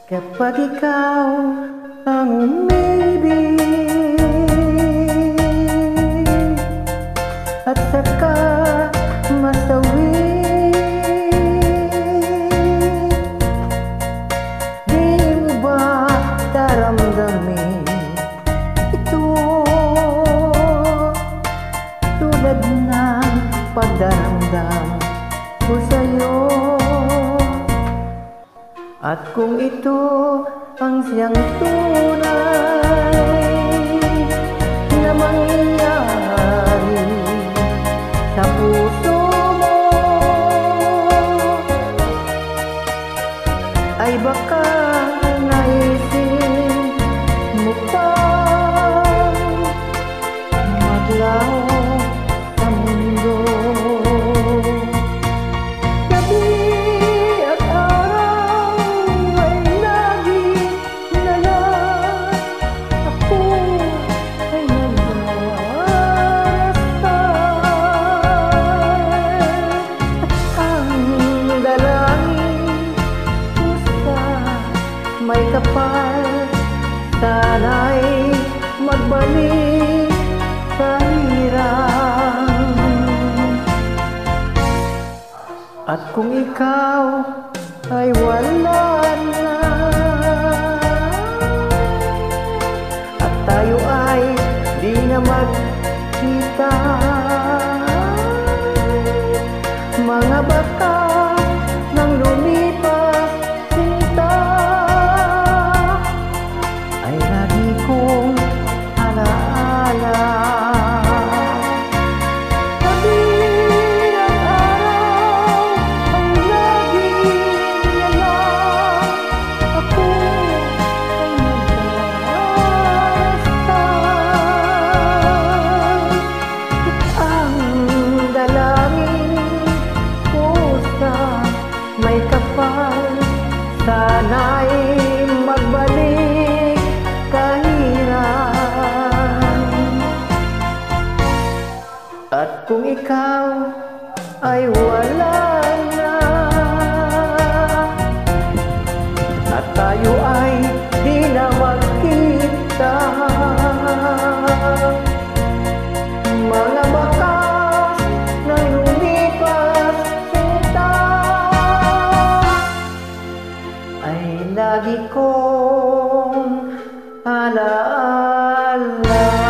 Kapag ikaw ang umibig at saka masawi, di mo ba daramdamin ito tulad ng pagdaramdam ko sa'yo? At kung ito ang siyang tunay na mangyayari sa puso mo, ay baka naisip mo pang maglaho sa mundo. May kapal, sana'y magbalik sa hirap. At kung ikaw ay wala na, at tayo ay di na magkita, mga baka nang lumipas sinta, ay lagi kong alaala. Kabilang araw ay lagi na lang ako ay nagdarasal. Ang dalangin ko sa may kapal, sana'y magbalik kahirap. At kung ikaw ay wala na, at tayo ay di na magkita, mga bakas ng lumipas sinta, ay lagi kong alaala.